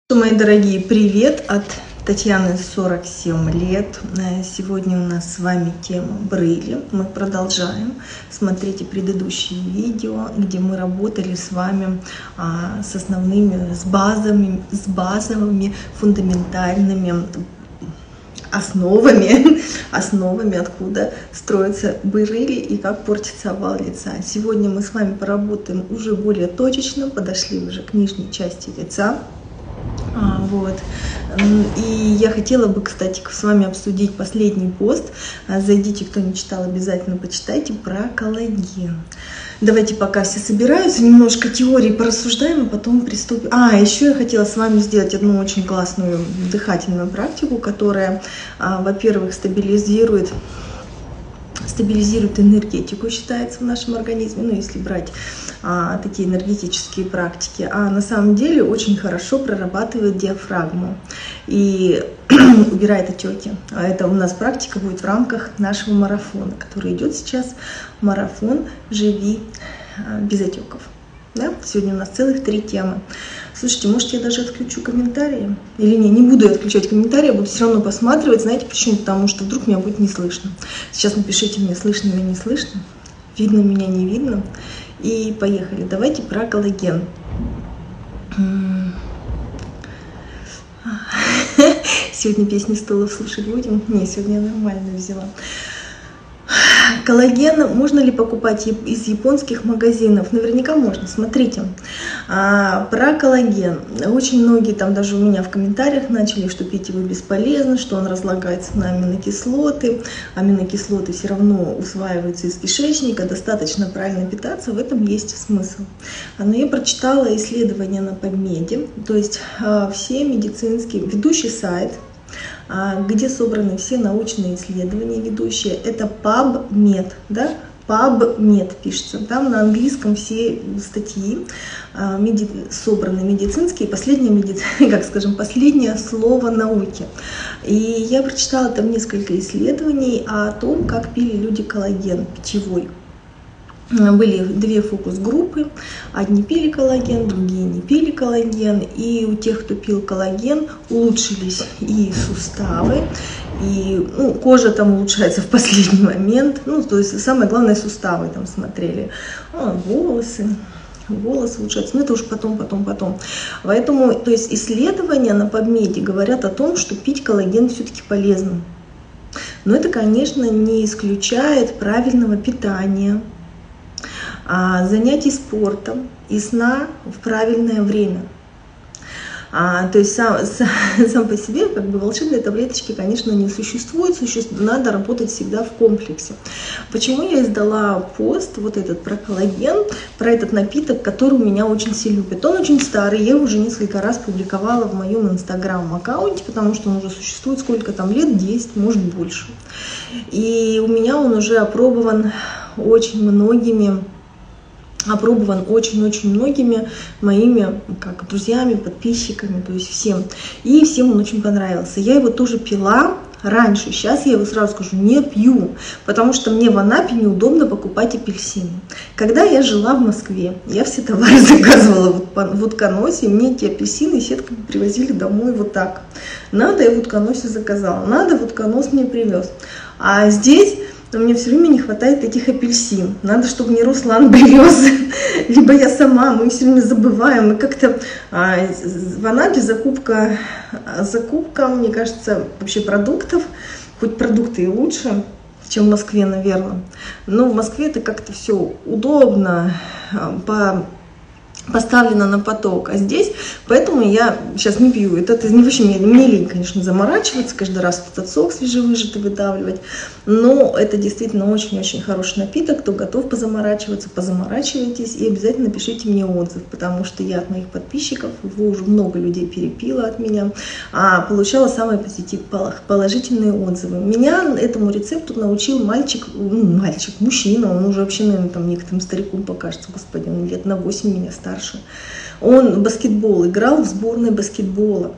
Мои дорогие, привет от Татьяны, 47 лет. Сегодня у нас с вами тема Брейли. Мы продолжаем. Смотрите предыдущие видео, где мы работали с вами с основными, с базовыми, фундаментальными основами, откуда строятся Брейли и как портится овал лица. Сегодня мы с вами поработаем уже более точечно, подошли уже к нижней части лица. И я хотела бы, кстати, с вами обсудить последний пост. Зайдите, кто не читал, обязательно почитайте про коллаген. Давайте пока все собираются, немножко теории порассуждаем, а потом приступим. Еще я хотела с вами сделать одну очень классную дыхательную практику, которая, во-первых, стабилизирует энергетику, считается, в нашем организме, если брать такие энергетические практики, на самом деле очень хорошо прорабатывает диафрагму и убирает отеки. Это у нас практика будет в рамках нашего марафона, который идет сейчас, марафон «Живи без отеков». Да? Сегодня у нас целых 3 темы. Слушайте, может, я даже отключу комментарии? Или не буду я отключать комментарии, я буду все равно посматривать. Знаете почему? Потому что вдруг меня будет не слышно. Сейчас напишите мне, слышно меня, не слышно, видно меня, не видно. И поехали. Давайте про коллаген. Сегодня песни столов слушать будем? Не, сегодня я нормально взяла. Коллаген можно ли покупать из японских магазинов? Наверняка можно. Смотрите, про коллаген. Очень многие там даже у меня в комментариях начали, что пить его бесполезно, что он разлагается на аминокислоты. Аминокислоты все равно усваиваются из кишечника, достаточно правильно питаться, в этом есть смысл. Но я прочитала исследования на PubMed, то есть все медицинские, ведущий сайт, где собраны все научные исследования ведущие, это PubMed, да? PubMed пишется, там на английском все статьи собраны медицинские, последнее слово науки. И я прочитала там несколько исследований о том, как пили люди коллаген питьевой. Были 2 фокус-группы, одни пили коллаген, другие не пили коллаген, и у тех, кто пил коллаген, улучшились и суставы, и кожа там улучшается в последний момент, то есть самое главное суставы там смотрели, волосы улучшаются, но это уж потом. Поэтому, то есть исследования на PubMed говорят о том, что пить коллаген все-таки полезно, но это, конечно, не исключает правильного питания, занятий спортом и сна в правильное время. То есть сам по себе волшебной таблеточки, конечно, не существует, надо работать всегда в комплексе. Почему я издала пост вот этот про коллаген, про этот напиток, который меня очень все любят. Он очень старый, я его уже несколько раз публиковала в моем инстаграм-аккаунте, потому что он уже существует сколько там лет, 10, может больше. И у меня он уже опробован очень многими моими друзьями, подписчиками, то есть всем. И всем он очень понравился. Я его тоже пила раньше, сейчас я его сразу скажу, не пью, потому что мне в Анапе неудобно покупать апельсины. Когда я жила в Москве, я все товары заказывала в Утконосе, мне эти апельсины сетками привозили домой вот так. Надо, я в Утконосе заказала, надо, в Утконос мне привез. А здесь мне все время не хватает этих апельсин. Надо, чтобы мне Руслан привез, либо я сама, мы все время забываем. И как-то в Анапе закупка, мне кажется, вообще продуктов, хоть продукты и лучше, чем в Москве, наверное. Но в Москве это как-то все удобно, поставлено на поток, а здесь, поэтому я сейчас не пью. Это вообще мне лень, конечно, заморачиваться, каждый раз этот сок свежевыжатый выдавливать, но это действительно очень-очень хороший напиток. Кто готов позаморачиваться, позаморачивайтесь и обязательно пишите мне отзыв, потому что я от моих подписчиков, его уже много людей перепило от меня, получала самые положительные отзывы. Меня этому рецепту научил мужчина, он уже вообще, наверное, там некоторым стариком покажется, господи, он лет на 8 меня старше. Он в баскетбол играл, в сборной баскетбола.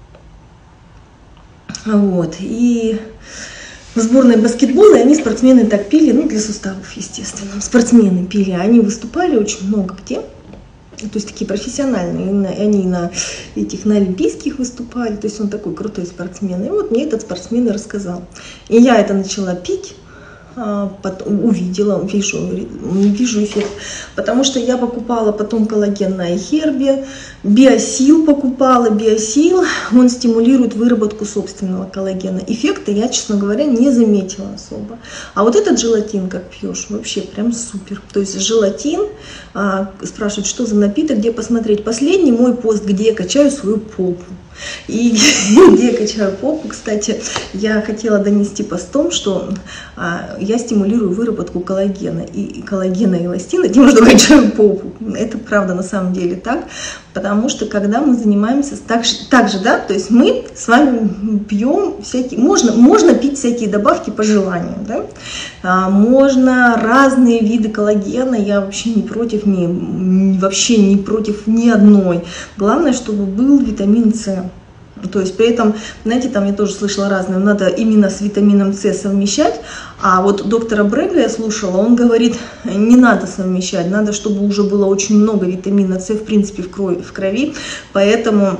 И в сборной баскетбола, и они, спортсмены, так пили, для суставов, естественно. Спортсмены пили, они выступали очень много где. то есть такие профессиональные, и они на олимпийских выступали, то есть он такой крутой спортсмен. И вот мне этот спортсмен и рассказал. И я это начала пить. Потом увидела, вижу эффект, потому что я покупала потом коллаген на iHerb, Биосил покупала, Биосил, он стимулирует выработку собственного коллагена. Эффекта я, честно говоря, не заметила особо. А вот этот желатин, как пьешь, вообще прям супер. То есть желатин, спрашивают, что за напиток, где посмотреть. Последний мой пост, где я качаю свою попу. И где я качаю попу, кстати, я хотела донести постом, что я стимулирую выработку коллагена и эластина тем, что качаю попу. Это правда на самом деле так, потому что когда мы занимаемся так же, да, то есть мы с вами пьем всякие, можно пить всякие добавки по желанию, да, можно разные виды коллагена, я вообще не против ни одной. Главное, чтобы был витамин С. То есть при этом, знаете, там я тоже слышала разное, надо именно с витамином С совмещать, а вот доктора Брега я слушала, он говорит, не надо совмещать, надо, чтобы уже было очень много витамина С, в принципе, в крови, поэтому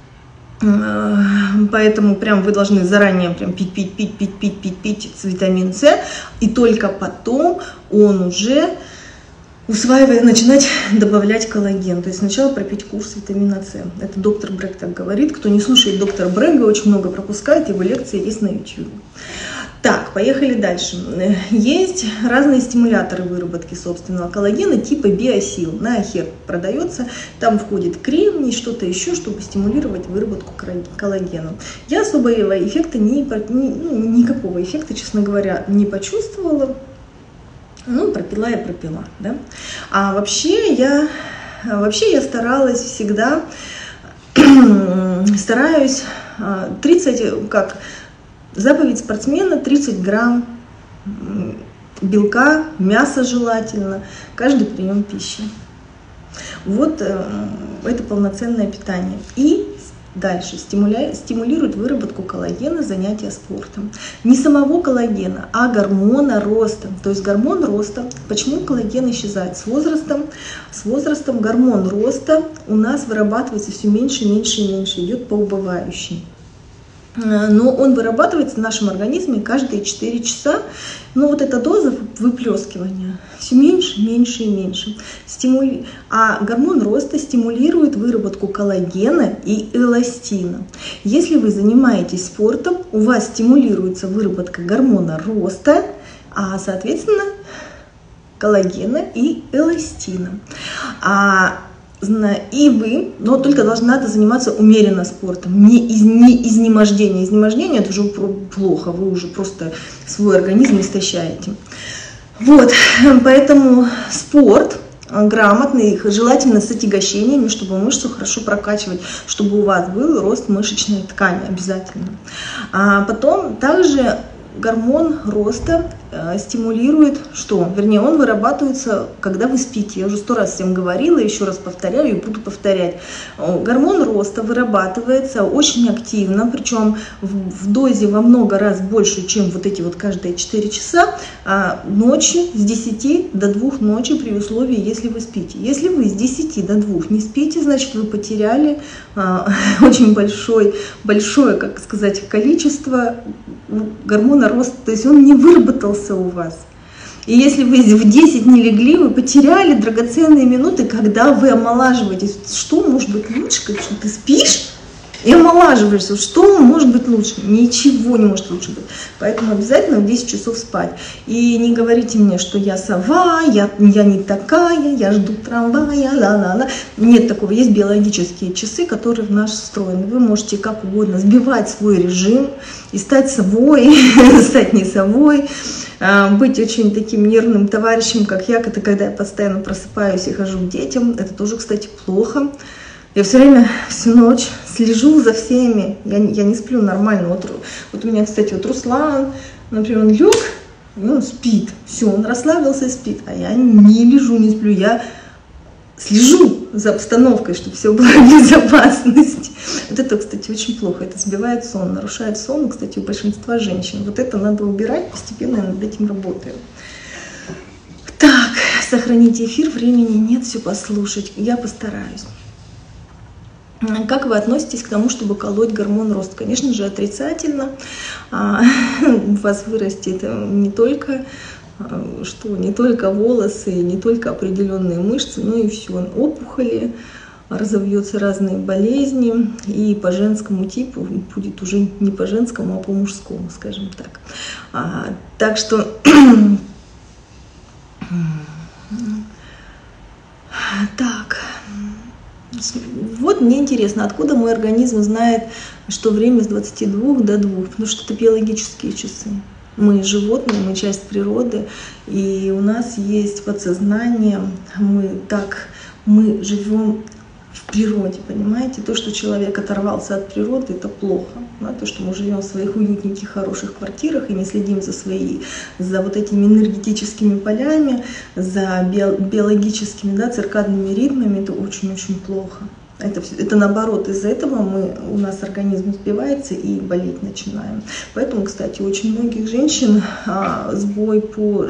прям вы должны заранее прям пить с витамин С, и только потом он уже усваивая, начинать добавлять коллаген. То есть сначала пропить курс витамина С. Это доктор Брег так говорит. Кто не слушает доктора Брега, очень много пропускает, его лекции есть на YouTube. Так, поехали дальше. Есть разные стимуляторы выработки собственного коллагена типа Биосил. На iHerb продается, там входит кремний, что-то еще, чтобы стимулировать выработку коллагена. Я особого эффекта, никакого эффекта, честно говоря, не почувствовала. Ну, пропила, да. А вообще я старалась всегда, стараюсь 30, как заповедь спортсмена, 30 грамм белка, мяса желательно, каждый прием пищи. Вот это полноценное питание. И дальше стимулирует выработку коллагена, занятия спортом. Не самого коллагена, а гормона роста. То есть гормон роста. Почему коллаген исчезает? С возрастом гормон роста у нас вырабатывается все меньше, идет по убывающей. Но он вырабатывается в нашем организме каждые 4 часа. Но вот эта доза выплескивания все меньше. А гормон роста стимулирует выработку коллагена и эластина. Если вы занимаетесь спортом, у вас стимулируется выработка гормона роста, а соответственно коллагена и эластина. И вы, но только надо заниматься умеренно спортом, не изнемождение. Изнемождение – это уже плохо, вы уже просто свой организм истощаете. Вот, поэтому спорт грамотный, желательно с отягощениями, чтобы мышцу хорошо прокачивать, чтобы у вас был рост мышечной ткани обязательно. А потом также гормон роста стимулирует что? Вернее, он вырабатывается, когда вы спите. Я уже 100 раз всем говорила, еще раз повторяю и буду повторять. Гормон роста вырабатывается очень активно, причем в дозе во много раз больше, чем вот эти вот каждые 4 часа, ночью с 10 до 2 ночи при условии, если вы спите. Если вы с 10 до 2 не спите, значит вы потеряли очень большое, как сказать, количество гормона роста, то есть он не выработался у вас. И если вы в 10 не легли, вы потеряли драгоценные минуты, когда вы омолаживаетесь. Что может быть лучше, когда ты спишь и омолаживаешься? Что может быть лучше? Ничего не может лучше быть. Поэтому обязательно в 10 часов спать. И не говорите мне, что я сова, я не такая, я жду трамвая, ла-ла-ла. Нет такого. Есть биологические часы, которые в нас встроены. Вы можете как угодно сбивать свой режим и стать совой, стать не совой. Быть очень таким нервным товарищем, как я, это когда я постоянно просыпаюсь и хожу к детям. Это тоже, кстати, плохо. Я все время, всю ночь слежу за всеми. Я не сплю нормально. Вот у меня, кстати, вот Руслан, например, он лег, и он спит. Все, он расслабился и спит. А я не лежу, не сплю. Я слежу за обстановкой, чтобы все было в безопасности. Вот это, кстати, очень плохо. Это сбивает сон, нарушает сон, кстати, у большинства женщин. Вот это надо убирать, постепенно я над этим работаю. Так, сохраните эфир, времени нет все послушать, я постараюсь. Как вы относитесь к тому, чтобы колоть гормон роста? Конечно же, отрицательно. У вас вырастет не только волосы, не только определенные мышцы, но и все, опухоли, разовьются разные болезни, и по женскому типу будет уже не по женскому, а по мужскому, скажем так. Так что так. Вот мне интересно, откуда мой организм знает, что время с 22 до 2, потому что это биологические часы. Мы животные, мы часть природы, и у нас есть подсознание, мы живем в природе, понимаете? То, что человек оторвался от природы, это плохо. Да? То, что мы живем в своих уютненьких, хороших квартирах и не следим за вот этими энергетическими полями, за биологическими, да, циркадными ритмами, это очень-очень плохо. Это наоборот, из-за этого у нас организм сбивается и болеть начинаем. Поэтому, кстати, у очень многих женщин сбой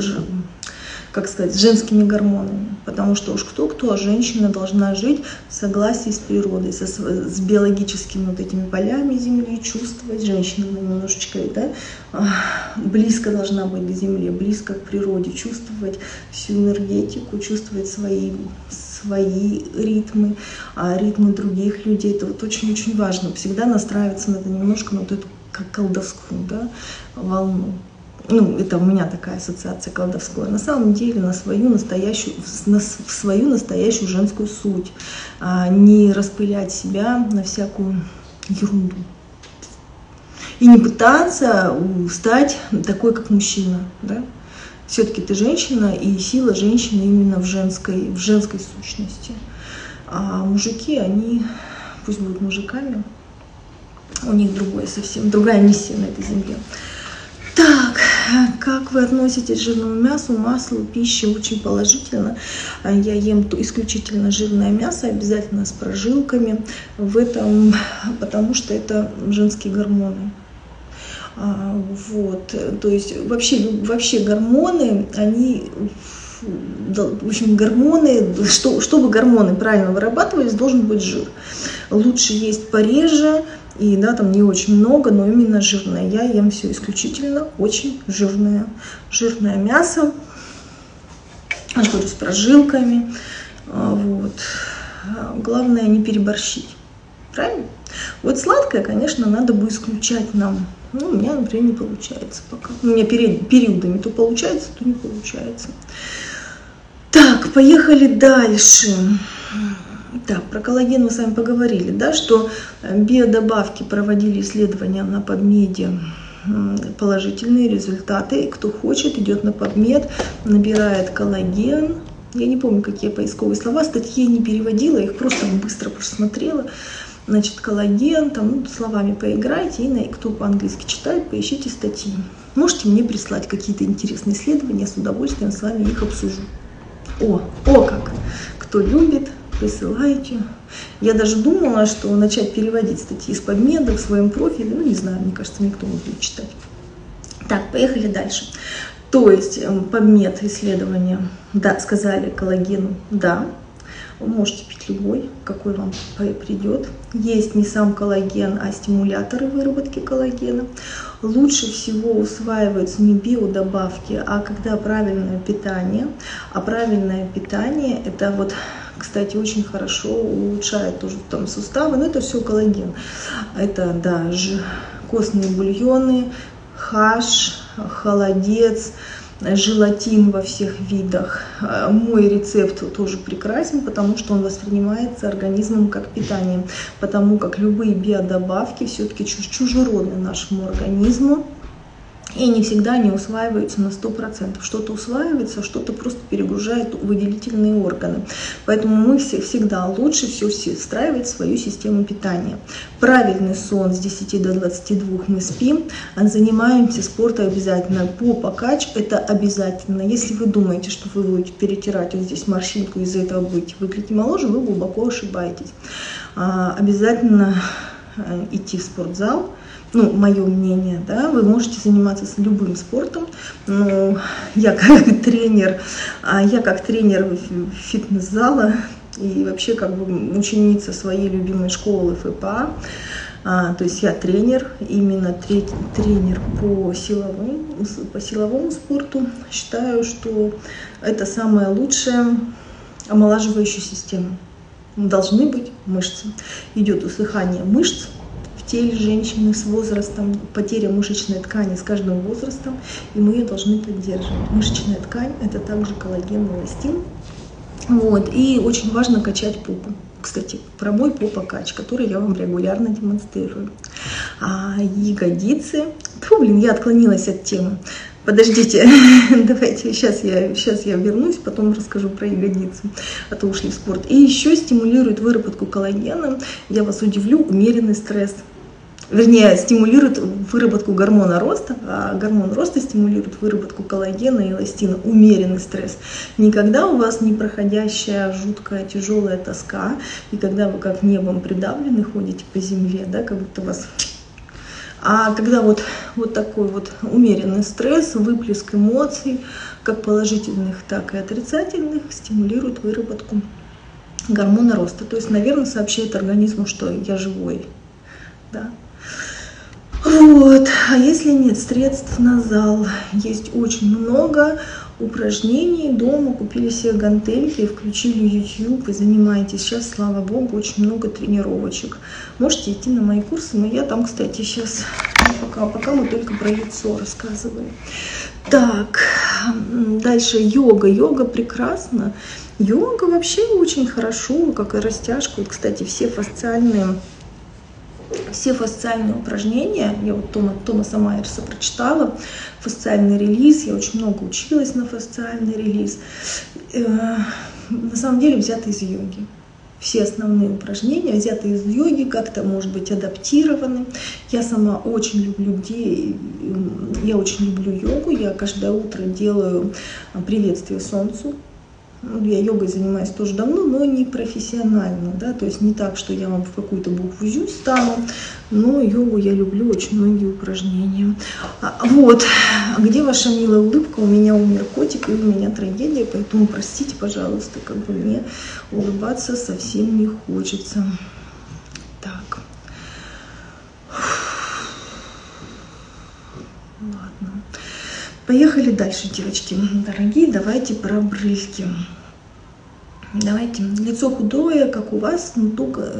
с женскими гормонами, потому что уж кто-кто, а женщина должна жить в согласии с природой, с биологическими вот этими полями Земли, чувствовать. Женщина немножечко, да, близко должна быть к Земле, близко к природе, чувствовать всю энергетику, чувствовать свои ритмы, ритмы других людей. Это вот очень-очень важно. Всегда настраиваться на это немножко, на вот эту как колдовскую, да, волну. Это у меня такая ассоциация колдовская. На самом деле в свою настоящую женскую суть. Не распылять себя на всякую ерунду. И не пытаться стать такой, как мужчина. Да? Все-таки ты женщина, и сила женщины именно в женской сущности. А мужики, они пусть будут мужиками, у них другая миссия на этой земле. Так, как вы относитесь к жирному мясу, маслу, пище? Очень положительно. Я ем исключительно жирное мясо, обязательно с прожилками, потому что это женские гормоны. Вот, то есть вообще гормоны, чтобы гормоны правильно вырабатывались, должен быть жир. Лучше есть пореже, и да, там не очень много, но именно жирное. Я ем все исключительно очень жирное. Жирное мясо, я говорю, с прожилками. Вот. Главное не переборщить. Правильно? Вот сладкое, конечно, надо бы исключать нам. У меня, например, не получается пока. У меня периодами то получается, то не получается. Так, поехали дальше. Так, про коллаген мы с вами поговорили, да, что биодобавки проводили исследования на PubMed, положительные результаты. Кто хочет, идет на PubMed, набирает коллаген. Я не помню, какие поисковые слова, статьи не переводила, их просто быстро просмотрела. Значит, коллаген, там словами поиграйте, и кто по-английски читает, поищите статьи. Можете мне прислать какие-то интересные исследования, с удовольствием с вами их обсужу. О как! Кто любит, присылайте. Я даже думала, что начать переводить статьи из PubMed в своем профиле, не знаю, мне кажется, никто не будет читать. Так, поехали дальше. То есть PubMed исследования, да, сказали коллагену, да. Вы можете пить любой, какой вам придет. Есть не сам коллаген, а стимуляторы выработки коллагена. Лучше всего усваиваются не биодобавки, а когда правильное питание. А правильное питание, это вот, кстати, очень хорошо улучшает тоже там суставы, но это все коллаген. Это, да, костные бульоны, хаш, холодец, желатин во всех видах. Мой рецепт тоже прекрасен, потому что он воспринимается организмом как питание, потому как любые биодобавки все-таки чужеродны нашему организму. И не всегда они усваиваются на 100%. Что-то усваивается, что-то просто перегружает выделительные органы. Поэтому мы всегда лучше все встраивать в свою систему питания. Правильный сон с 10 до 22 мы спим, занимаемся спортом обязательно. Попа, кач – это обязательно. Если вы думаете, что вы будете перетирать вот здесь морщинку, из-за этого будете выглядеть моложе, вы глубоко ошибаетесь. Обязательно идти в спортзал. Ну, мое мнение, да, вы можете заниматься с любым спортом, но я как тренер фитнес-зала и вообще как бы ученица своей любимой школы ФПА, то есть я тренер, именно тренер по силовому спорту, считаю, что это самая лучшая омолаживающая система. Должны быть мышцы. Идет усыхание мышц в теле женщины с возрастом, потеря мышечной ткани с каждым возрастом, и мы ее должны поддерживать. Мышечная ткань – это также коллаген, эластин. Вот. И очень важно качать попу. Кстати, про мой попа-кач, который я вам регулярно демонстрирую. А ягодицы… я отклонилась от темы. Подождите, давайте, сейчас я вернусь, потом расскажу про ягодицы, а то ушли в спорт. И еще стимулирует выработку коллагена, я вас удивлю, умеренный стресс. Вернее, стимулирует выработку гормона роста, а гормон роста стимулирует выработку коллагена и эластина, умеренный стресс. Никогда у вас не проходящая жуткая тяжелая тоска, и когда вы как небом придавлены ходите по земле, да, как будто вас… А когда вот такой вот умеренный стресс, выплеск эмоций, как положительных, так и отрицательных, стимулирует выработку гормона роста. То есть, наверное, сообщает организму, что я живой. Да? Вот. А если нет средств на зал, есть очень много упражнений дома, купили себе гантельки, включили YouTube и занимаетесь. Сейчас, слава богу, очень много тренировочек. Можете идти на мои курсы, но я там, кстати, сейчас, пока мы только про лицо рассказываем. Так, дальше йога. Йога прекрасна. Йога вообще очень хорошо, как и растяжку. И, кстати, все фасциальные упражнения, я вот Томаса Майерса прочитала, фасциальный релиз, я очень много училась на фасциальный релиз, на самом деле взяты из йоги. Все основные упражнения взяты из йоги, как-то, может быть, адаптированы. Я сама очень люблю йогу, я каждое утро делаю приветствие солнцу. Я йогой занимаюсь тоже давно, но не профессионально, да, то есть не так, что я вам в какую-то букву «зю» стану, но йогу я люблю, очень многие упражнения. Вот, где ваша милая улыбка? У меня умер котик, и у меня трагедия, поэтому простите, пожалуйста, как бы мне улыбаться совсем не хочется. Так. Ладно. Поехали дальше, девочки дорогие, давайте про брызги. Давайте, лицо худое, как у вас, но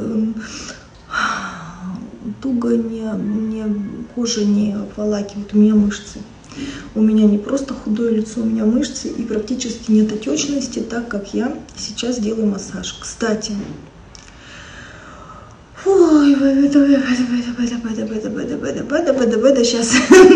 кожа не обволакивает, у меня мышцы. У меня не просто худое лицо, у меня мышцы, и практически нет отечности, так как я сейчас делаю массаж. Кстати, сейчас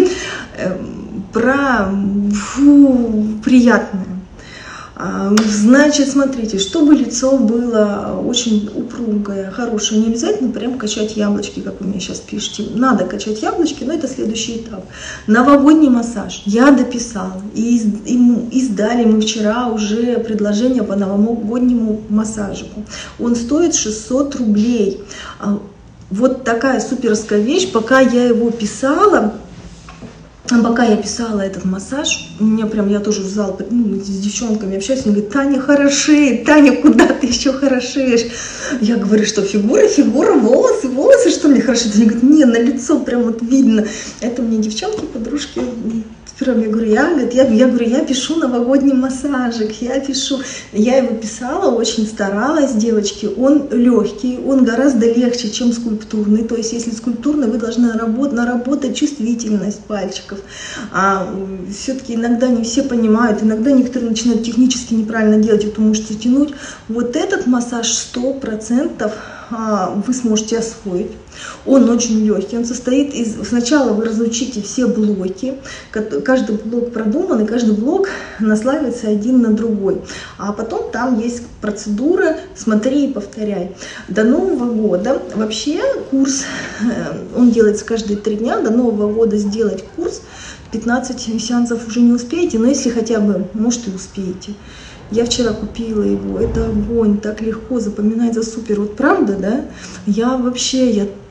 про приятное. Значит, смотрите, чтобы лицо было очень упругое, хорошее, не обязательно прям качать яблочки, как вы мне сейчас пишете. Надо качать яблочки, но это следующий этап. Новогодний массаж я дописала. И издали мы вчера уже предложение по новогоднему массажику. Он стоит 600 рублей. Вот такая суперская вещь, пока я его писала. Пока я писала этот массаж, у меня прям, я тоже в зал с девчонками общаюсь, они говорят: Таня хорошеет, Таня, куда ты еще хорошеешь? Я говорю, что фигура, волосы, что мне хорошеет? Они говорят: не, на лицо прям вот видно. Это мне девчонки, подружки. Я говорю, я пишу новогодний массажик, я его писала, очень старалась, девочки, он легкий, он гораздо легче, чем скульптурный, то есть если скульптурный, вы должны наработать чувствительность пальчиков, все-таки иногда не все понимают, иногда некоторые начинают технически неправильно делать, эту мышцу тянуть. Вот этот массаж 100% вы сможете освоить. Он очень легкий, он состоит из… Сначала вы разучите все блоки, каждый блок продуман, и каждый блок наслаивается один на другой. А потом там есть процедура «смотри и повторяй». До Нового года вообще курс, он делается каждые 3 дня, до Нового года сделать курс, 15 сеансов уже не успеете, но если хотя бы, может, и успеете. Я вчера купила его, это огонь, так легко запоминается, супер. Вот правда, да? Я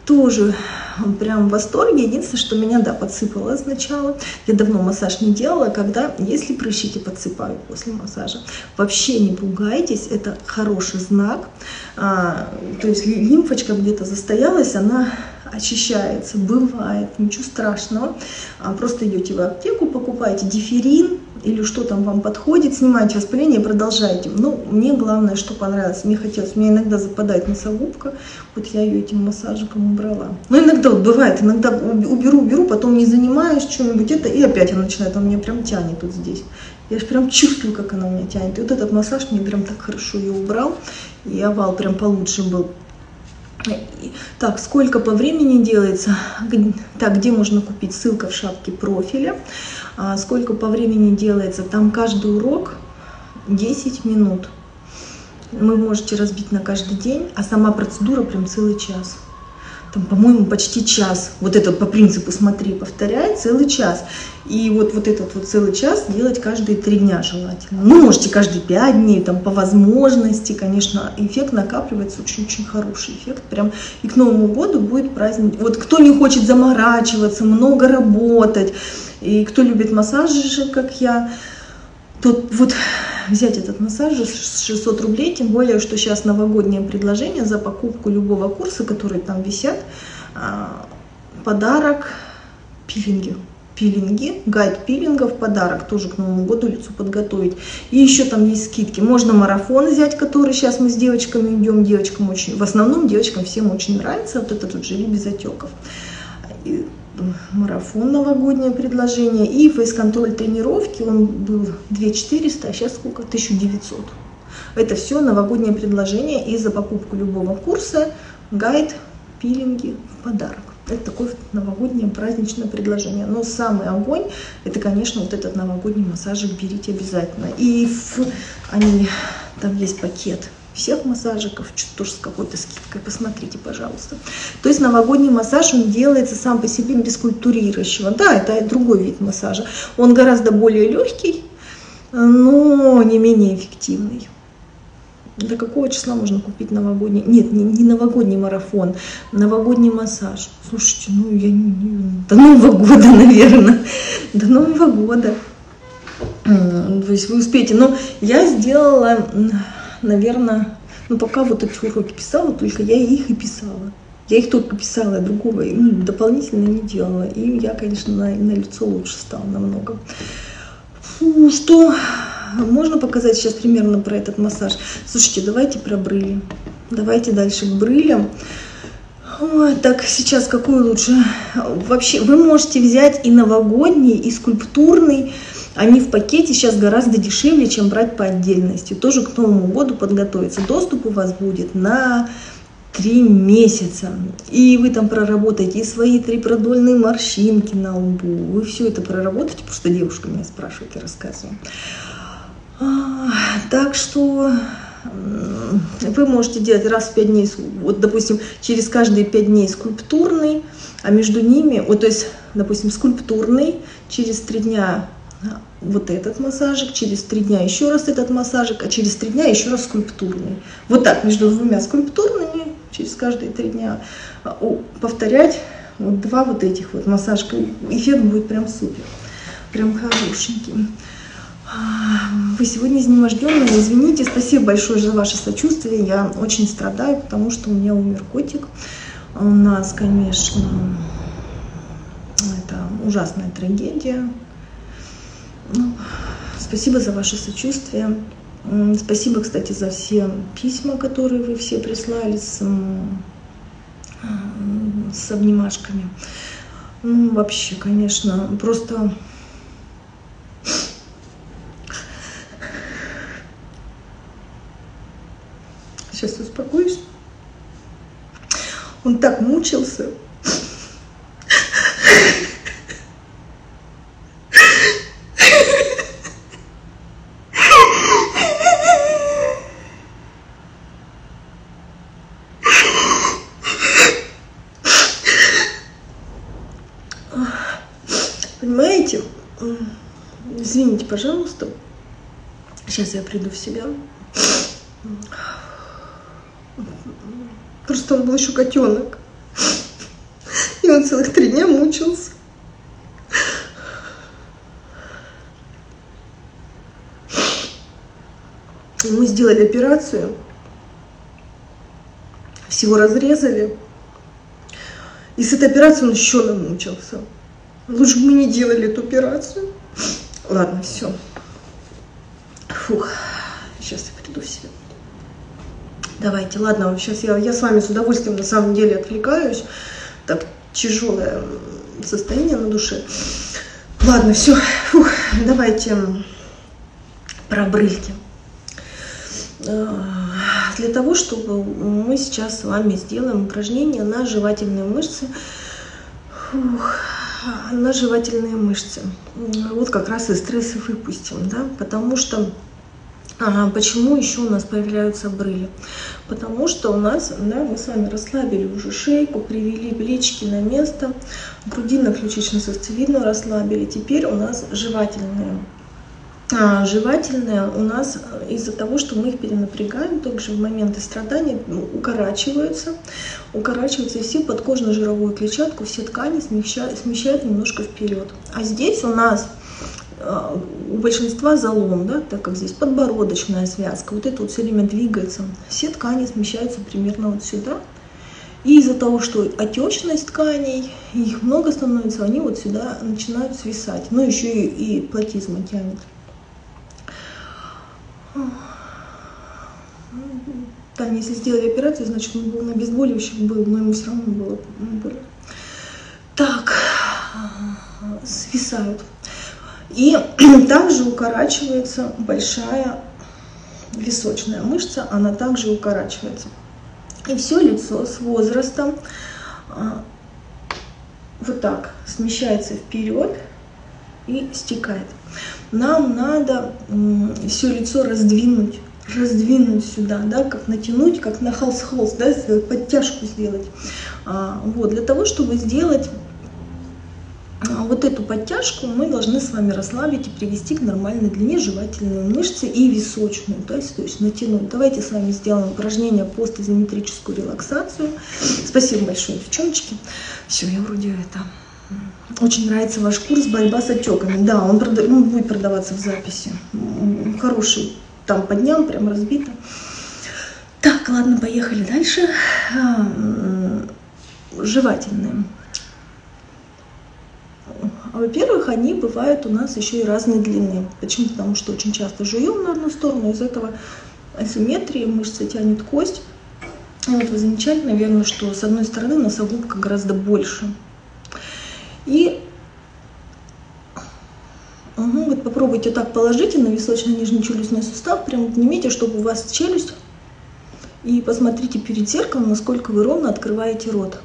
тоже прям в восторге. Единственное, что меня, да, подсыпало сначала. Я давно массаж не делала, когда, если прыщики подсыпают после массажа, вообще не пугайтесь, это хороший знак. То есть лимфочка где-то застоялась, она очищается, бывает, ничего страшного. Просто идете в аптеку, покупаете диферин или что там вам подходит, снимаете воспаление и продолжаете. Ну, мне главное, что понравилось, мне хотелось, у меня иногда западает носогубка, вот я ее этим массажиком убрала. Но иногда вот бывает, иногда уберу, потом не занимаюсь чем-нибудь это, и опять она начинает, он меня прям тянет вот здесь. Я же прям чувствую, как она меня тянет. И вот этот массаж мне прям так хорошо ее убрал, и овал прям получше был. Так, сколько по времени делается? Так, где можно купить? Ссылка в шапке профиля. Сколько по времени делается? Там каждый урок 10 минут. Вы можете разбить на каждый день, а сама процедура прям целый час. Там, по-моему, почти час. Вот это по принципу смотри, повторяй, целый час. И вот этот вот целый час делать каждые 3 дня желательно. Ну, можете каждые 5 дней, там, по возможности, конечно, эффект накапливается, очень-очень хороший эффект. Прям и к Новому году будет праздник. Вот кто не хочет заморачиваться, много работать, и кто любит массажи, как я, то вот взять этот массаж с 600 рублей, тем более, что сейчас новогоднее предложение за покупку любого курса, которые там висят, подарок пилинги, гайд пилинга в подарок, тоже к Новому году лицу подготовить. И еще там есть скидки. Можно марафон взять, который сейчас мы с девочками идем, девочкам очень, в основном девочкам всем очень нравится, вот этот вот «Живи без отеков». Марафон, новогоднее предложение, и фейс-контроль тренировки, он был 2400, а сейчас сколько? 1900. Это все новогоднее предложение, и за покупку любого курса гайд, пилинги в подарок. Это такое новогоднее праздничное предложение. Но самый огонь, это, конечно, вот этот новогодний массажик берите обязательно. И там есть пакет всех массажиков, тоже с какой-то скидкой, посмотрите, пожалуйста. То есть новогодний массаж, он делается сам по себе без скульптурирующего. Да, это другой вид массажа. Он гораздо более легкий, но не менее эффективный. До какого числа можно купить новогодний? Нет, не новогодний марафон, новогодний массаж. Слушайте, до Нового года, наверное. До Нового года. То есть вы успеете. Но я сделала, наверное, пока вот эти уроки писала, только я их и писала. Я их только писала, другого дополнительно не делала. И я, конечно, на лицо лучше стала намного. Что можно показать сейчас примерно про этот массаж? Слушайте, давайте про брыли. Давайте дальше к брылям. Так, сейчас какой лучше? Вообще, вы можете взять и новогодний, и скульптурный. Они в пакете сейчас гораздо дешевле, чем брать по отдельности. Тоже к Новому году подготовиться. Доступ у вас будет на 3 месяца. И вы там проработаете и свои 3 продольные морщинки на лбу. Вы все это проработаете, просто девушка меня спрашивает, я рассказываю. Так что вы можете делать раз в 5 дней, вот, допустим, через каждые 5 дней скульптурный, а между ними, вот, то есть, допустим, скульптурный, через 3 дня вот этот массажик, через 3 дня еще раз этот массажик, а через 3 дня еще раз скульптурный. Вот так, между 2 скульптурными, через каждые 3 дня повторять вот 2 вот этих вот массажика. Эффект будет прям супер, прям хорошенький. Вы сегодня изнеможденные, извините, спасибо большое за ваше сочувствие, я очень страдаю, потому что у меня умер котик. У нас, конечно, это ужасная трагедия. Спасибо за ваше сочувствие. Спасибо, кстати, за все письма, которые вы все прислали с обнимашками. Вообще, конечно, просто... Сейчас успокоюсь. Он так мучился. Понимаете? Извините, пожалуйста. Сейчас я приду в себя. Просто он был еще котенок. он целых 3 дня мучился. И мы сделали операцию, всего разрезали. И с этой операцией он еще намучился. Лучше бы мы не делали эту операцию. Ладно, все. Фух, сейчас я приду в себя. Давайте, ладно, сейчас я с вами с удовольствием на самом деле отвлекаюсь. Так тяжелое состояние на душе. Ладно, все. Фух, давайте про брыльки. Для того, чтобы мы сейчас с вами сделаем упражнение на жевательные мышцы. На жевательные мышцы. Вот как раз и стрессы выпустим, да, потому что почему еще у нас появляются брыли? Потому что у нас, да, мы с вами расслабили уже шейку, привели плечики на место, грудинно-ключично-сосцевидную расслабили. Теперь у нас жевательные. Жевательные у нас из-за того, что мы их перенапрягаем, также в моменты страдания укорачиваются и все подкожно-жировую клетчатку, все ткани смещают немножко вперед. А здесь у нас у большинства залом, да, так как здесь подбородочная связка, вот это вот все время двигается, все ткани смещаются примерно вот сюда. И из-за того, что отечность тканей, их много становится, они вот сюда начинают свисать. Ну, еще и платизма тянет. Таня, если сделали операцию, значит, он был на обезболивающих, но ему все равно было больно. Так, свисают. И также укорачивается большая височная мышца, она также укорачивается. И все лицо с возрастом вот так смещается вперед и стекает. Нам надо все лицо раздвинуть сюда, да, как натянуть, как на холст, да, подтяжку сделать. Вот, для того, чтобы сделать вот эту подтяжку, мы должны с вами расслабить и привести к нормальной длине жевательные мышцы и височную, то есть натянуть. Давайте с вами сделаем упражнение постизометрическую релаксацию. Спасибо большое, девчоночки. Все, я вроде это... Очень нравится ваш курс «Борьба с отеками». Да, он будет продаваться в записи. Хороший, там по дням прям разбито. Так, ладно, поехали дальше. Жевательные. Во-первых, они бывают у нас еще и разной длины. Почему? Потому что очень часто жуем на одну сторону, из этого асимметрии мышца тянет кость. И вот вы замечали, наверное, что с одной стороны носогубка гораздо больше. И вот попробуйте так положите на височно-нижний челюстной сустав, прям поднимите, чтобы у вас челюсть, и посмотрите перед зеркалом, насколько вы ровно открываете рот.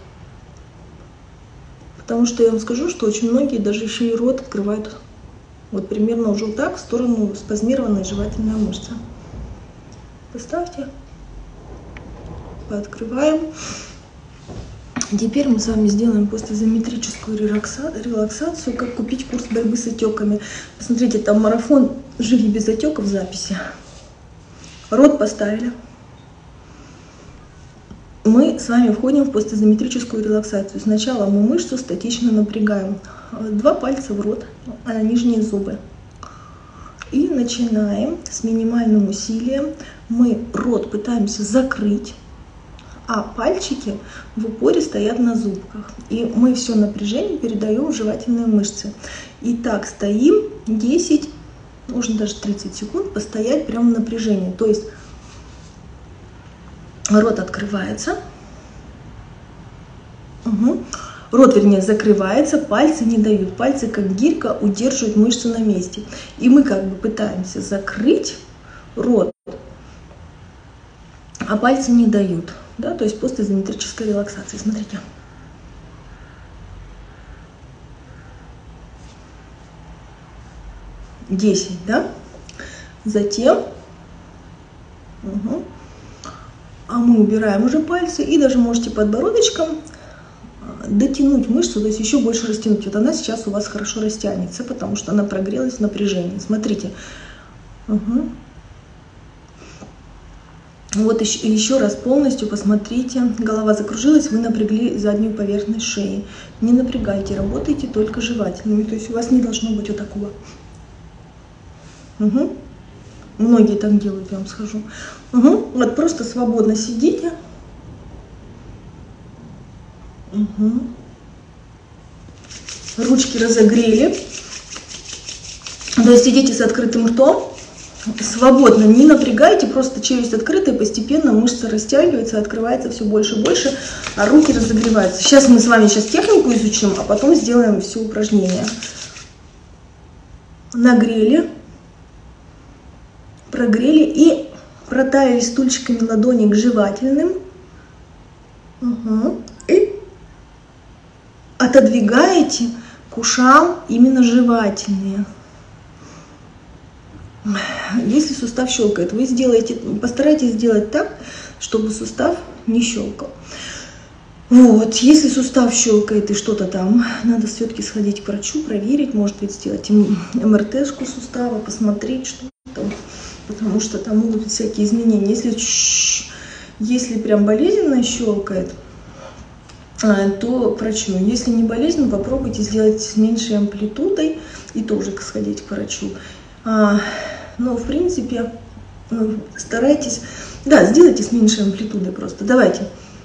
Потому что я вам скажу, что очень многие даже еще и рот открывают вот примерно уже вот так в сторону спазмированной жевательной мышцы. Поставьте, пооткрываем. Теперь мы с вами сделаем постизометрическую релаксацию, как купить курс борьбы с отеками. Посмотрите, там марафон «Живи без отеков» в записи. Рот поставили. Мы с вами входим в постизометрическую релаксацию. Сначала мы мышцу статично напрягаем. 2 пальца в рот, а на нижние зубы. И начинаем с минимальным усилием. Мы рот пытаемся закрыть, а пальчики в упоре стоят на зубках. И мы все напряжение передаем в жевательные мышцы. И так стоим 10, можно даже 30 секунд постоять прямо в напряжении. То есть рот открывается, рот, вернее, закрывается, пальцы не дают. Пальцы, как гирька, удерживают мышцу на месте. И мы как бы пытаемся закрыть рот, а пальцы не дают. Да, то есть постизометрическая релаксация. Смотрите. Десять, да? Затем а мы убираем уже пальцы и даже можете подбородочком дотянуть мышцу, то есть еще больше растянуть. Вот она сейчас у вас хорошо растянется, потому что она прогрелась в напряжении. Смотрите. Вот еще раз полностью посмотрите. Голова закружилась, вы напрягли заднюю поверхность шеи. Не напрягайте, работайте только жевательными. То есть у вас не должно быть вот такого. Угу. Многие так делают, я вам скажу. Угу. Вот просто свободно сидите. Угу. Ручки разогрели. То есть сидите с открытым ртом. Свободно, не напрягайте, просто челюсть открытая, постепенно мышца растягивается, открывается все больше и больше, а руки разогреваются. Сейчас мы с вами технику изучим, а потом сделаем все упражнения. Нагрели, прогрели и протаяли стульчиками ладони к жевательным. Угу. И отодвигаете к ушам именно жевательные. Если сустав щелкает, вы постарайтесь сделать так, чтобы сустав не щелкал. Вот, если сустав щелкает и что-то там, надо все-таки сходить к врачу, проверить, может быть, сделать МРТ-шку сустава, посмотреть, что там, потому что там могут быть всякие изменения. Если прям болезненно щелкает, то к врачу. Если не болезненно, попробуйте сделать с меньшей амплитудой и тоже сходить к врачу. Но в принципе старайтесь, да, сделайте с меньшей амплитудой просто. Давайте.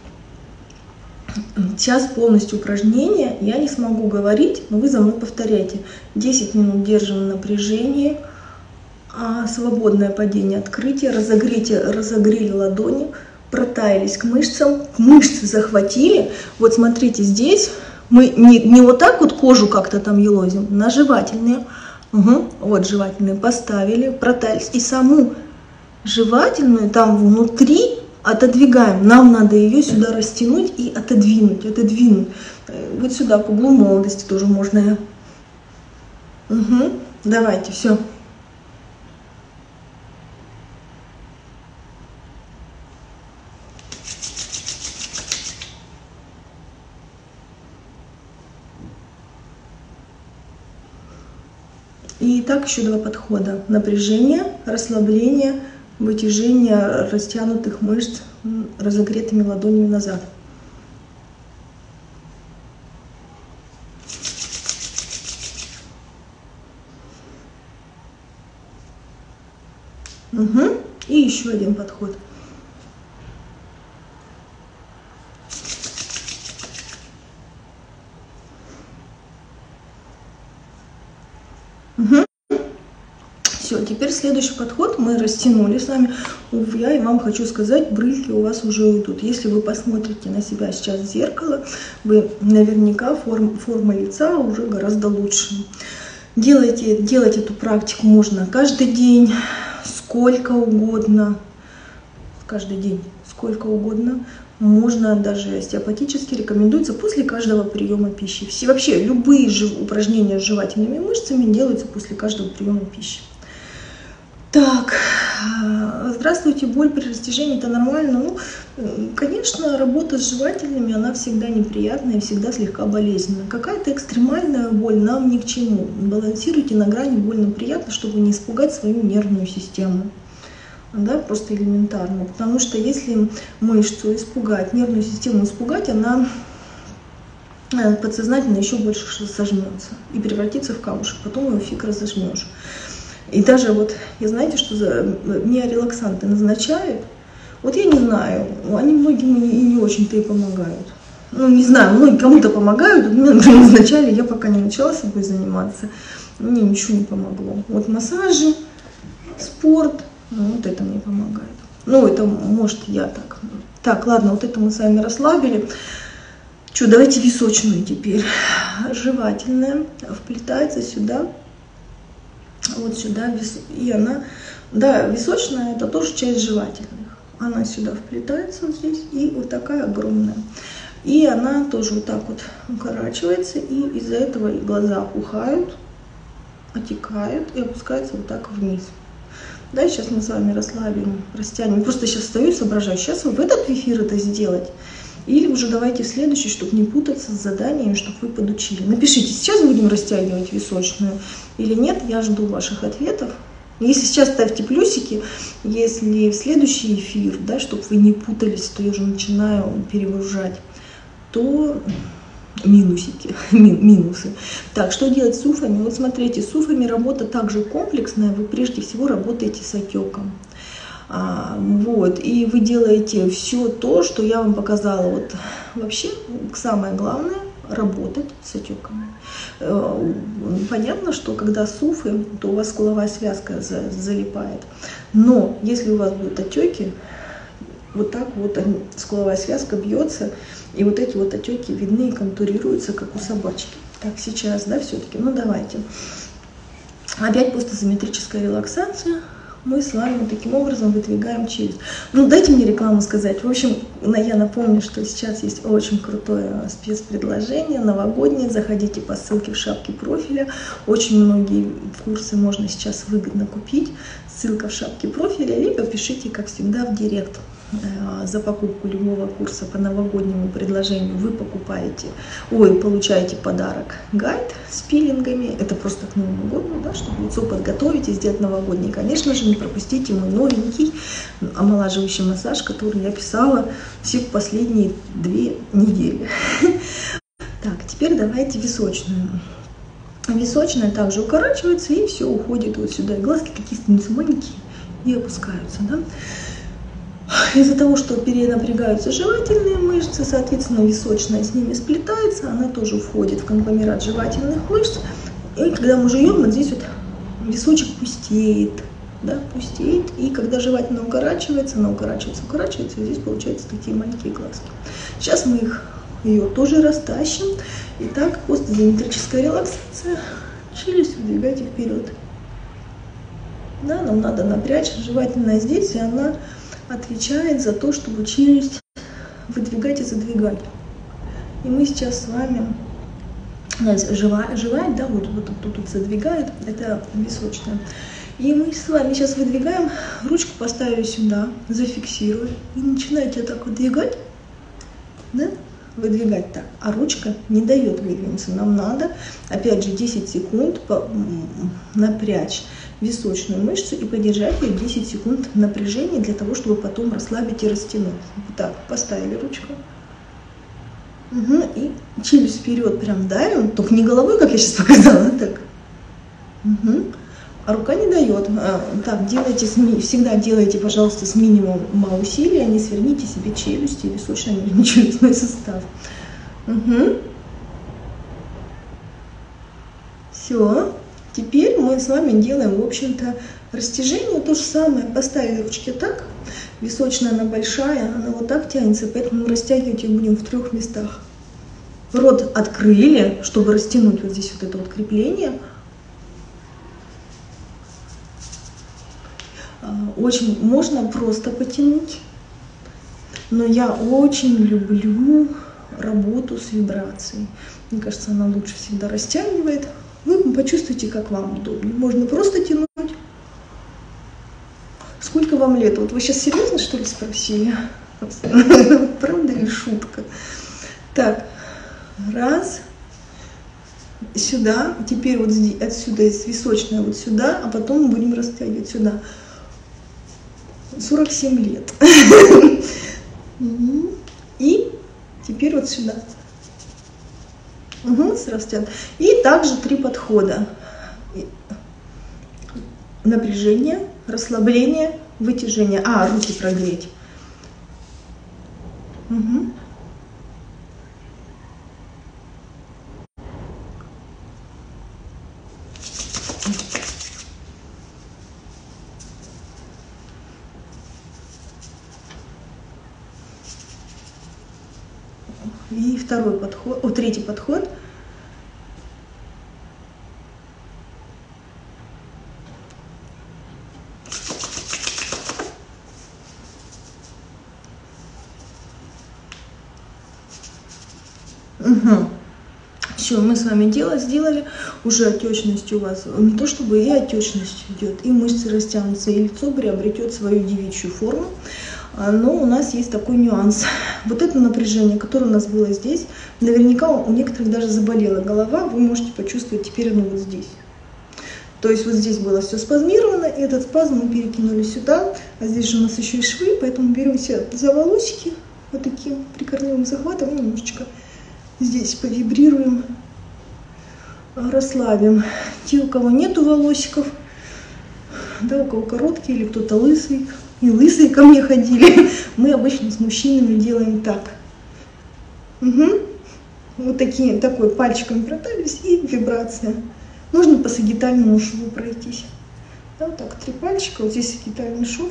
Сейчас полностью упражнение, я не смогу говорить, но вы за мной повторяйте. 10 минут держим напряжение, свободное падение, открытие, разогрели ладони, протаялись к мышцам, мышцы захватили. Вот смотрите, здесь мы не вот так вот кожу как-то там елозим, на жевательные. Угу. Вот жевательные поставили, протаялись. И саму жевательную там внутри отодвигаем. Нам надо ее сюда растянуть и отодвинуть. Вот сюда, к углу молодости тоже можно. Угу. Давайте, все. И так еще два подхода. Напряжение, расслабление, вытяжение растянутых мышц разогретыми ладонями назад. Угу. И еще один подход. Все, теперь следующий подход. Мы растянули с вами. Я и вам хочу сказать, брызги у вас уже уйдут. Если вы посмотрите на себя сейчас в зеркало, вы наверняка форма лица уже гораздо лучше. Делать эту практику можно каждый день, сколько угодно. Каждый день, сколько угодно. Можно даже остеопатически, рекомендуется после каждого приема пищи. Вообще любые упражнения с жевательными мышцами делаются после каждого приема пищи. Так, здравствуйте, боль при растяжении, это нормально? Ну, конечно, работа с жевательными, она всегда неприятная, всегда слегка болезненная. Какая-то экстремальная боль нам ни к чему. Балансируйте на грани больно-приятно, чтобы не испугать свою нервную систему. Да, просто элементарно. Потому что если мышцу испугать, нервную систему испугать, она подсознательно еще больше сожмется и превратится в камушек. Потом его фиг разожмешь. И даже вот, я знаете, что за миорелаксанты назначают? Вот я не знаю, они многим и не очень-то и помогают. Ну, не знаю, многие кому-то помогают, мне назначали, я пока не начала собой заниматься, мне ничего не помогло. Вот массажи, спорт, вот это мне помогает. Ну, это может я так. Так, ладно, вот это мы с вами расслабили. Что, давайте височную теперь. Жевательная вплетается сюда. Вот сюда, и она, да, височная, это тоже часть жевательных. Она сюда вплетается вот здесь, и вот такая огромная. И она тоже вот так вот укорачивается, и из-за этого глаза опухают, отекают и опускаются вот так вниз. Да, сейчас мы с вами расслабим, растянем. Просто сейчас стою, соображаю, сейчас в этот эфир это сделать. Или уже давайте в следующий, чтобы не путаться с заданием, чтобы вы подучили. Напишите, сейчас будем растягивать височную или нет. Я жду ваших ответов. Если сейчас ставьте плюсики, если в следующий эфир, да, чтобы вы не путались, то я уже начинаю перегружать, то минусики, минусы. Так, что делать с суфами? Вот смотрите, с суфами работа также комплексная, вы прежде всего работаете с отеком. Вот, и вы делаете все то, что я вам показала. Вот вообще самое главное — работать с отеками. Понятно, что когда суфы, то у вас скуловая связка залипает. Но если у вас будут отеки, вот так вот скуловая связка бьется, и вот эти вот отеки видны и контурируются, как у собачки. Так, сейчас, да, все-таки, ну давайте. Опять постизометрическая релаксация. Мы с вами таким образом выдвигаем челюсть. Ну, дайте мне рекламу сказать. В общем, я напомню, что сейчас есть очень крутое спецпредложение, новогоднее. Заходите по ссылке в шапке профиля. Очень многие курсы можно сейчас выгодно купить. Ссылка в шапке профиля, либо пишите, как всегда, в директ. За покупку любого курса по новогоднему предложению вы получаете подарок гайд с пилингами. Это просто к Новому году, да, чтобы лицо подготовить и сделать новогодний. Конечно же, не пропустите мой новенький омолаживающий массаж, который я писала все последние 2 недели. Так, теперь давайте височную. Височная также укорачивается, и все уходит вот сюда. И глазки такие становятся маленькие и опускаются, да. Из-за того, что перенапрягаются жевательные мышцы, соответственно, височная с ними сплетается, она тоже входит в конгломерат жевательных мышц. И когда мы жуем, вот здесь вот височек пустеет, да, пустеет. И когда жевательная укорачивается, она укорачивается, и здесь получаются такие маленькие глазки. Сейчас мы ее тоже растащим. Итак, постизометрическая релаксация. Челюсть выдвигайте вперед. Да, нам надо напрячь жевательная здесь, и она отвечает за то, чтобы челюсть выдвигать и задвигать. И мы сейчас с вами жевать, да, вот тут задвигает, это височная. И мы с вами сейчас выдвигаем, ручку поставили сюда, зафиксируем, и начинаете так выдвигать, да, выдвигать так, а ручка не дает выдвинуться. Нам надо, опять же, 10 секунд напрячь височную мышцу и подержать ее 10 секунд напряжения для того, чтобы потом расслабить и растянуть. Так, поставили ручку. Угу, и челюсть вперед прям давим, только не головой, как я сейчас показала, так. Угу. А рука не дает. Так, всегда делайте, пожалуйста, с минимумом усилия, не сверните себе челюсти, височно-челюстной сустав. Угу. Все. Теперь мы с вами делаем, в общем-то, растяжение. То же самое. Поставили ручки так. Височная она большая, она вот так тянется, поэтому растягивать ее будем в 3 местах. Рот открыли, чтобы растянуть вот здесь вот это вот крепление. Очень можно просто потянуть, но я очень люблю работу с вибрацией. Мне кажется, она лучше всегда растягивает. Вы почувствуйте, как вам удобнее. Можно просто тянуть. Сколько вам лет? Вот вы сейчас серьезно, что ли, спросили? Правда или шутка? Так, раз. Сюда. Теперь вот здесь, отсюда из височная вот сюда, а потом мы будем растягивать сюда. 47 лет. И теперь вот сюда. Угу, растянут. И также 3 подхода. Напряжение, расслабление, вытяжение. Руки прогреть. Угу. И второй подход, третий подход. Угу. Все, мы с вами сделали. Уже отечность у вас, не то чтобы и отечность идет, и мышцы растянутся, и лицо приобретет свою девичью форму. Но у нас есть такой нюанс. Вот это напряжение, которое у нас было здесь, наверняка у некоторых даже заболела голова, вы можете почувствовать теперь оно вот здесь. То есть вот здесь было все спазмировано, и этот спазм мы перекинули сюда, а здесь же у нас еще и швы, поэтому берем все за волосики вот таким прикорневым захватом и немножечко здесь повибрируем, расслабим. Те, у кого нету волосиков, да, у кого короткие или кто-то лысый, и лысые ко мне ходили, мы обычно с мужчинами делаем так. Угу. Вот такой пальчиком протались и вибрация. Можно по сагитальному шву пройтись. Да, вот так, 3 пальчика, вот здесь сагитальный шов.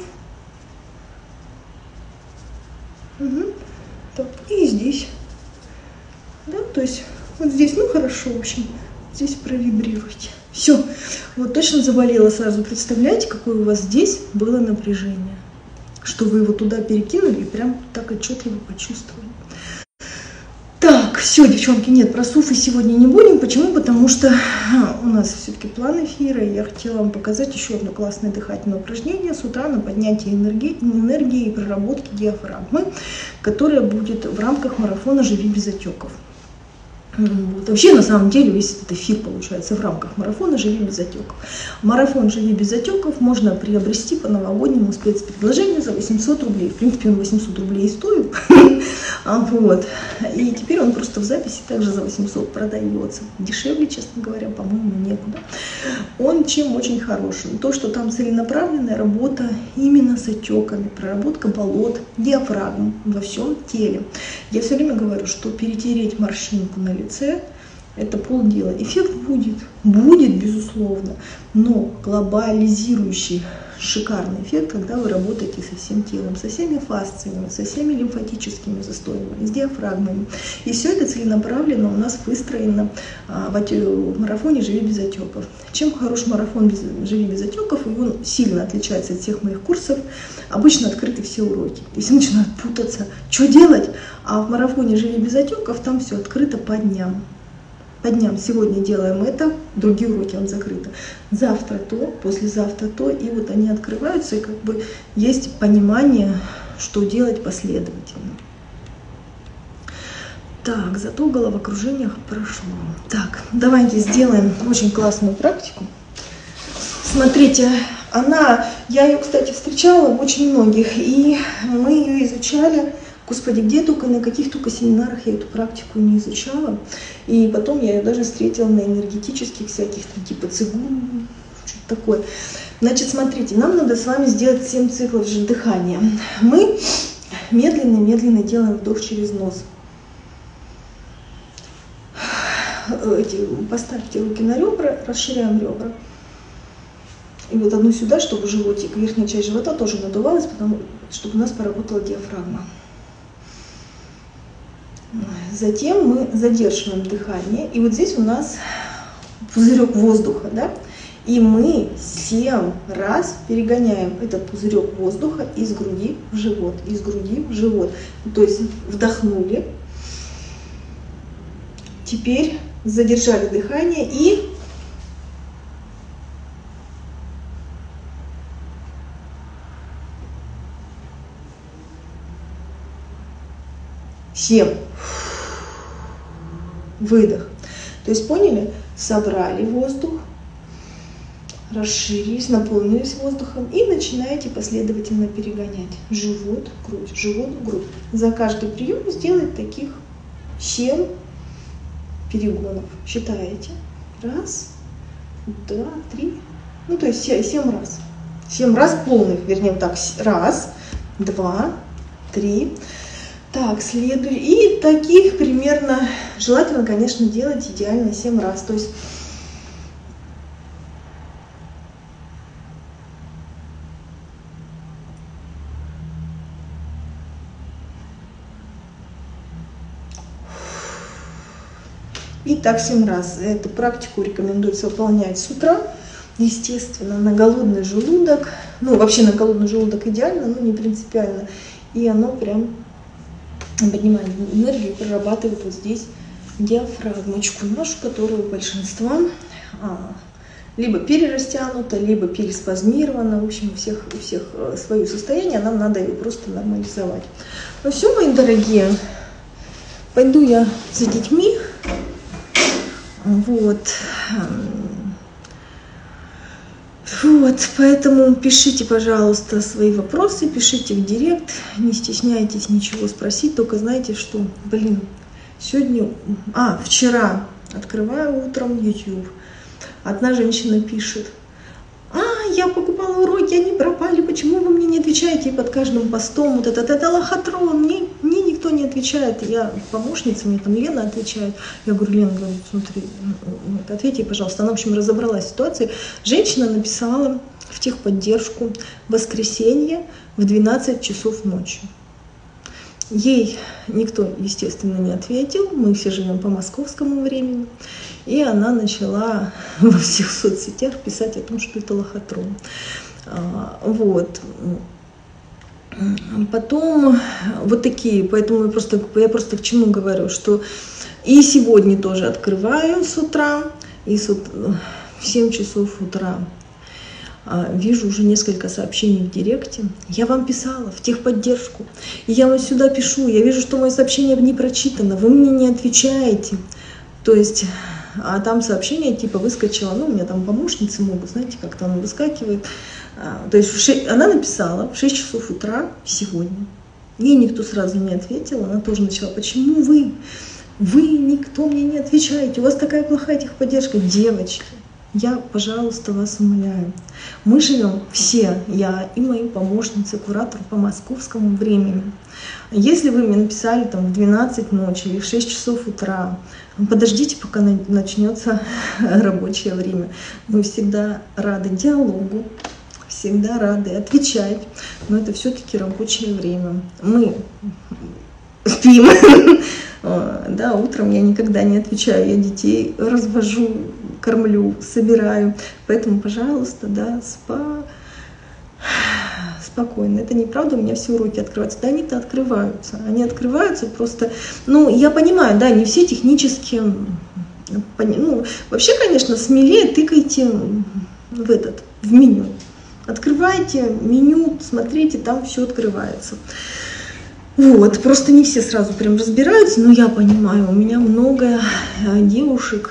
Угу. Так, и здесь. Да, то есть вот здесь, ну хорошо, в общем, здесь провибрируйте. Все, вот точно заболела сразу. Представляете, какое у вас здесь было напряжение, что вы его туда перекинули и прям так отчетливо почувствовали. Так, все, девчонки, нет, про суфы сегодня не будем. Почему? Потому что у нас все-таки план эфира, и я хотела вам показать еще одно классное дыхательное упражнение с утра на поднятие энергии и проработки диафрагмы, которое будет в рамках марафона «Живи без отеков». Вот. Вообще, на самом деле, весь этот эфир получается в рамках марафона «Живи без отеков». Марафон «Живи без отеков» можно приобрести по новогоднему спецпредложению за 800 рублей. В принципе, он 800 рублей и стоит. Вот. И теперь он просто в записи также за 800 продается. Дешевле, честно говоря, по-моему, некуда. Он чем очень хорош? То, что там целенаправленная работа именно с отеками, проработка болот, диафрагм во всем теле. Я все время говорю, что перетереть морщинку на лице — это полдела. Эффект будет, безусловно, но глобализирующий шикарный эффект, когда вы работаете со всем телом, со всеми фасциями, со всеми лимфатическими застоями, с диафрагмами. И все это целенаправленно у нас выстроено в марафоне «Живи без отеков». Чем хорош марафон «Живи без отеков», и он сильно отличается от всех моих курсов. Обычно открыты все уроки. И все начинают путаться, что делать. А в марафоне «Живи без отеков» там все открыто по дням. По дням. Сегодня делаем это, другие уроки он закрыты. Завтра то, послезавтра то. И вот они открываются, и как бы есть понимание, что делать последовательно. Так, зато головокружение прошло. Так, давайте сделаем очень классную практику. Смотрите, я ее, кстати, встречала в очень многих, и мы ее изучали. Господи, где только, на каких только семинарах я эту практику не изучала. И потом я ее даже встретила на энергетических всяких, там, типа цигун, что-то такое. Значит, смотрите, нам надо с вами сделать 7 циклов же дыхания. Мы медленно-медленно делаем вдох через нос. Поставьте руки на ребра, расширяем ребра. И вот одну сюда, чтобы животик, верхняя часть живота тоже надувалась, чтобы у нас поработала диафрагма. Затем мы задерживаем дыхание, и вот здесь у нас пузырек воздуха, да? И мы 7 раз перегоняем этот пузырек воздуха из груди в живот, из груди в живот. То есть вдохнули, теперь задержали дыхание и выдох. То есть поняли? Собрали воздух, расширились, наполнились воздухом и начинаете последовательно перегонять. Живот, грудь. За каждый прием сделать таких 7 перегонов. Считаете? 1, 2, 3. Ну, то есть 7 раз. 7 раз полных, вернее, вот так. 1, 2, 3. Так, следующий. И таких примерно, желательно, конечно, делать идеально 7 раз. То есть и так 7 раз. Эту практику рекомендуется выполнять с утра, естественно, на голодный желудок. Ну, вообще на голодный желудок идеально, но не принципиально. И оно прям поднимает энергию и прорабатывает вот здесь диафрагмочку нашу, которая у большинства либо перерастянута, либо переспазмирована. В общем, у всех свое состояние, нам надо ее просто нормализовать. Ну все, мои дорогие, пойду я за детьми. Вот. Вот, поэтому пишите, пожалуйста, свои вопросы, пишите в директ, не стесняйтесь ничего спросить, только знайте, что, блин, сегодня, вчера открываю утром YouTube, одна женщина пишет: я покупала уроки, они пропали, почему вы мне не отвечаете? И под каждым постом вот это лохотрон, мне никто не отвечает. Я помощница, мне там Лена отвечает. Я говорю: Лена, смотри, ответьте, пожалуйста. Она, в общем, разобралась в ситуации. Женщина написала в техподдержку в воскресенье в 12 часов ночи. Ей никто, естественно, не ответил, мы все живем по московскому времени, и она начала во всех соцсетях писать о том, что это лохотрон. Вот. Потом вот такие, поэтому я просто к чему говорю, что и сегодня тоже открываю с утра, и в 7 часов утра вижу уже несколько сообщений в директе. Я вам писала в техподдержку, и я вам сюда пишу, я вижу, что мое сообщение не прочитано, вы мне не отвечаете. То есть, а там сообщение типа выскочило, у меня там помощницы могут, знаете, как-то оно выскакивает. То есть она написала в 6 часов утра сегодня. Ей никто сразу не ответил, она тоже начала: почему вы никто мне не отвечаете, у вас такая плохая техподдержка. Девочки, я, пожалуйста, вас умоляю. Мы живем все, я и мои помощницы, куратор по московскому времени. Если вы мне написали там в 12 ночи или в 6 часов утра, подождите, пока начнется рабочее время. Мы всегда рады диалогу, всегда рады отвечать, но это все-таки рабочее время. Мы спим. Да, утром я никогда не отвечаю, я детей развожу, кормлю, собираю. Поэтому, пожалуйста, да, спокойно. Это неправда, у меня все уроки открываются. Да, они-то открываются. Они открываются просто, я понимаю, да, не все технически, вообще, конечно, смелее тыкайте в меню. Открывайте меню, смотрите, там все открывается. Вот, просто не все сразу прям разбираются, но я понимаю, у меня много девушек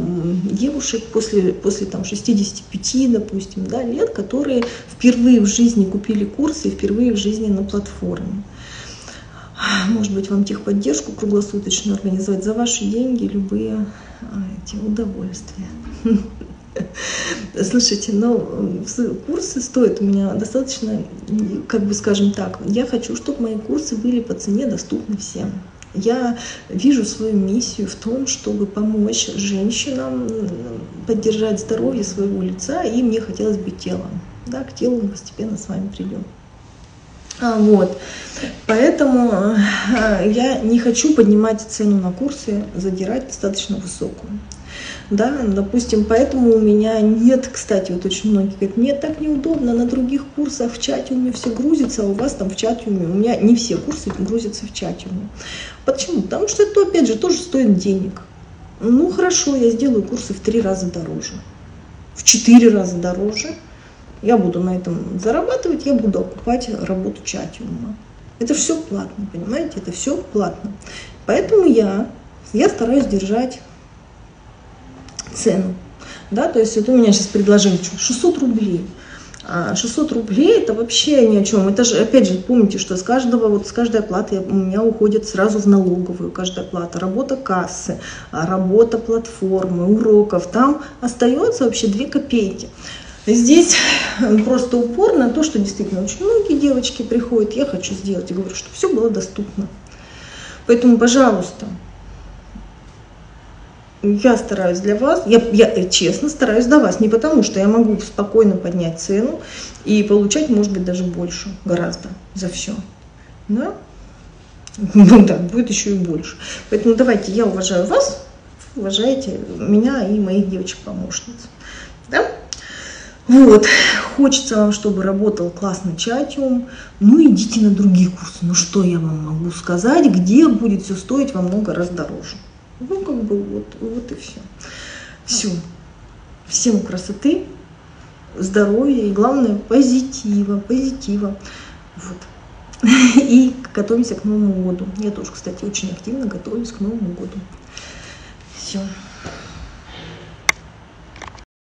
после там 65, допустим, да, лет, которые впервые в жизни купили курсы и впервые в жизни на платформе. Может быть, вам техподдержку круглосуточную организовать за ваши деньги, любые эти удовольствия. Слушайте, курсы стоят у меня достаточно, скажем так, я хочу, чтобы мои курсы были по цене доступны всем. Я вижу свою миссию в том, чтобы помочь женщинам поддержать здоровье своего лица, и мне хотелось бы телом. Да, к телу мы постепенно с вами придем. Вот. Поэтому я не хочу поднимать цену на курсы, задирать достаточно высокую. Да, допустим, поэтому у меня нет, кстати, вот очень многие говорят: мне так неудобно, на других курсах в чате у меня все грузится, а у вас там в чате у меня не все курсы грузятся в чате у меня. Почему? Потому что это, опять же, тоже стоит денег. Хорошо, я сделаю курсы в 3 раза дороже, в 4 раза дороже. Я буду на этом зарабатывать, я буду окупать работу чатиума. Это все платно, понимаете? Это все платно. Поэтому я стараюсь держать цену. Да, то есть вот у меня сейчас предложили 600 рублей. 600 рублей это вообще ни о чем. Это же, опять же, помните, что с каждой оплаты у меня уходит сразу в налоговую каждая оплата. Работа кассы, работа платформы, уроков. Там остается вообще 2 копейки. Здесь просто упор на то, что действительно очень многие девочки приходят. Я хочу сделать, я говорю, чтобы все было доступно. Поэтому, пожалуйста, я стараюсь для вас, я честно стараюсь для вас, не потому что я могу спокойно поднять цену и получать, может быть, даже больше, гораздо за все. Да? Да, будет еще и больше. Поэтому давайте, я уважаю вас, уважайте меня и моих девочек-помощниц. Да? Вот, хочется вам, чтобы работал классный чатиум, идите на другие курсы. Что я вам могу сказать, где будет все стоить во много раз дороже. Вот и все. Все. Всем красоты, здоровья и, главное, позитива. Вот. И готовимся к Новому году. Я тоже, кстати, очень активно готовлюсь к Новому году. Все.